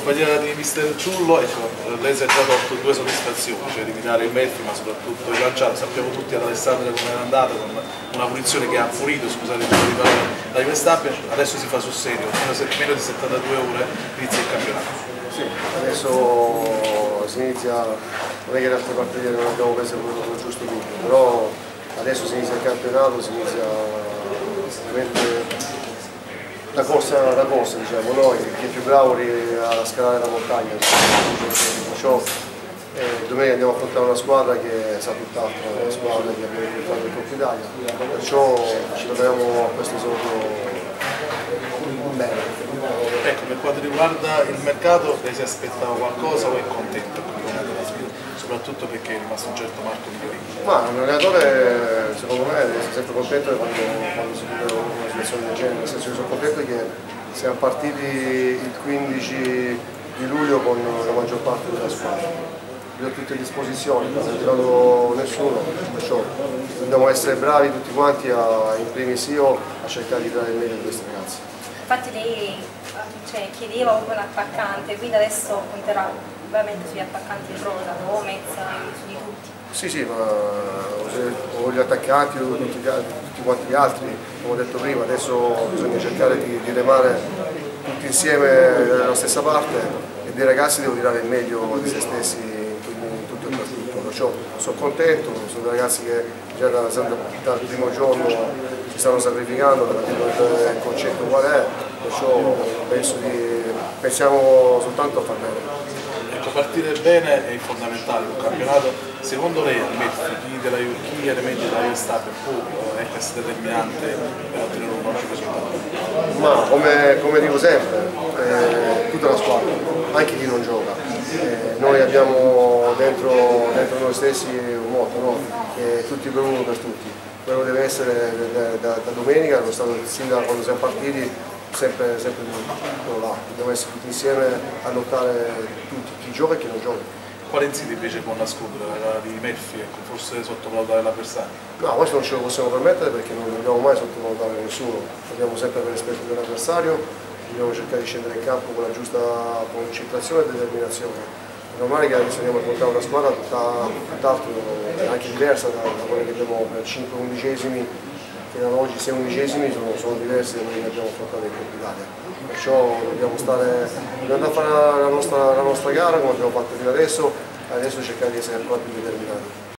compagnia di mister Ciullo, ecco, lei si è già tolto due soddisfazioni, cioè eliminare il Melfi ma soprattutto il lanciato. Sappiamo tutti ad Alessandria come era andata, con una punizione che ha pulito, scusate il gioco di parole, da Verstappen. Adesso si fa sul serio, meno di 72 ore inizia il campionato. Sì, adesso si inizia, non è che le altre partite non abbiamo preso il giusto punto, però adesso si inizia il campionato, si inizia veramente la corsa diciamo, noi chi è più bravo a scalare la montagna, perciò domenica andiamo a affrontare una squadra che sa tutt'altro, una squadra che abbiamo portato in Coppa Italia, perciò ci troviamo a questo esordio bene. Ecco, per quanto riguarda il mercato, lei si aspettava qualcosa o è contento con la sfida? Soprattutto perché è rimasto un certo Marco Migliorini. Ma un allenatore secondo me è sempre contento quando si vive una situazione del genere, nel senso che sono contento che siamo partiti il 15 di luglio con la maggior parte della squadra. Li ho tutti a disposizione, non ho tirato nessuno, perciò dobbiamo essere bravi tutti quanti, in primis io, a cercare di dare il meglio a questi ragazzi. Infatti lei chiedeva un attaccante, quindi adesso punterà ovviamente sugli attaccanti in rosa, Gomez, su di tutti. Sì, ma ho gli attaccanti, ho tutti quanti gli altri, come ho detto prima, adesso bisogna cercare di remare tutti insieme dalla stessa parte e dei ragazzi devo tirare il meglio di se stessi in tutto e per tutto, perciò sono contento, sono dei ragazzi che già dal primo giorno si stanno sacrificando, il concetto qual è, perciò pensiamo soltanto a far bene. Ecco, partire bene è fondamentale in un campionato. Secondo lei al Melfi chi elementi della Verstappen può essere determinante per ottenere un buon risultato? Ma come dico sempre, tutta la squadra, anche chi non gioca. Noi abbiamo dentro noi stessi un motto, no? Tutti per uno per tutti. Quello deve essere da domenica, lo stato sin da quando siamo partiti, sempre quello là. Dobbiamo essere tutti insieme a lottare tutti, chi gioca e chi non gioca. Quale insidia invece può nascondere la di Melfi, ecco, forse sottovalutare l'avversario? No, questo non ce lo possiamo permettere perché non dobbiamo mai sottovalutare nessuno, dobbiamo sempre avere rispetto dell'avversario, dobbiamo cercare di scendere in campo con la giusta concentrazione e determinazione. È normale che adesso andiamo a affrontare una squadra tutt'altro, anche diversa da quella che abbiamo per 5 undicesimi, fino ad oggi 6 undicesimi sono diversi da quelli che abbiamo affrontato in Coppa Italia. Perciò dobbiamo andare a fare la nostra gara come abbiamo fatto fino adesso, e adesso cercare di essere ancora più determinati.